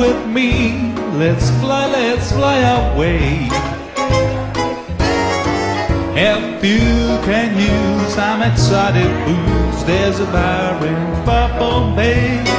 with me. Let's fly away. If you can use some exotic booze, there's a bar in Purple Bay.